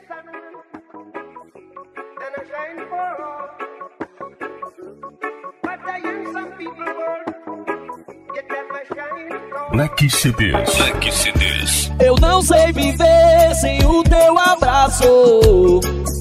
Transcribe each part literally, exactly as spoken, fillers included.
Black C Ds. Black C Ds. Eu não sei viver sem o teu abraço.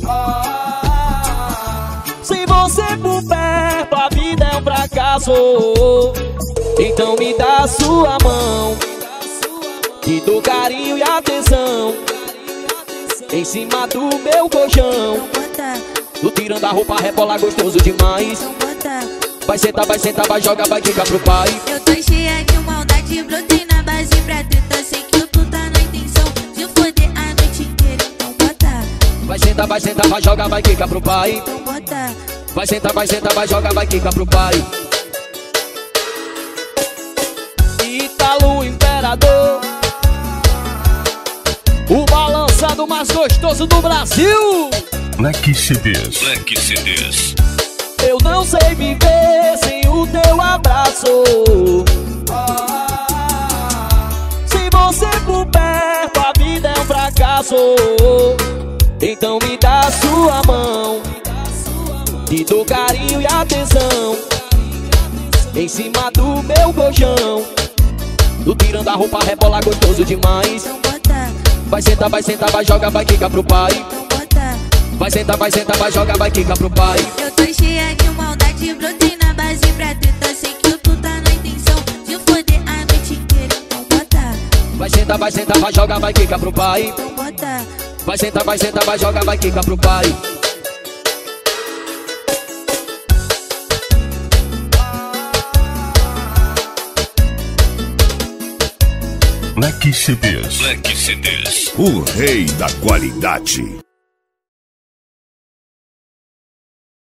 Sem você por perto, a vida é um fracasso. Então me dá a sua mão, te dou carinho e atenção em cima do meu colchão. Tu tirando a roupa, rebola gostoso demais. Vai sentar, vai sentar, vai jogar, vai quicar pro pai. Eu tô cheia de maldade, brotei na base pra treta. Sei que tu tá na intenção de foder a noite inteira, então bota. Vai sentar, vai sentar, vai jogar, vai quicar pro pai. Então bota. Vai sentar, vai sentar, vai jogar, vai quicar pro pai. Ítalo Imperador, o balançado mais gostoso do Brasil. Black C Ds. Black C Ds. Eu não sei viver sem o teu abraço. Sem você por perto, a vida é um fracasso. Então me dá a sua mão, te dou carinho e atenção em cima do meu colchão. Tu tirando a roupa, rebola gostoso demais. Então bota. Vai sentar, vai sentar, vai jogar, vai quicar pro pai. Então bota. Vai sentar, vai sentar, vai jogar, vai quicar pro pai. Eu tô cheia de maldade, brotei na base pra treta. Sei que tu tá na intenção de foder a noite inteira, então bota. Vai sentar, vai sentar, vai jogar, vai quicar pro pai. Então bota. Vai sentar, vai sentar, vai jogar, vai quicar pro pai. Black C Ds. Black C Ds. O rei da qualidade.